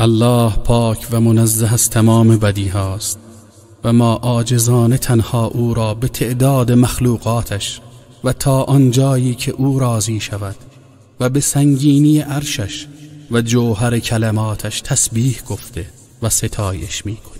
الله پاک و منزه از تمام بدیهاست و ما عاجزانه تنها او را به تعداد مخلوقاتش و تا آنجایی که او راضی شود و به سنگینی عرشش و جوهر کلماتش تسبیح گفته و ستایش می کنیم.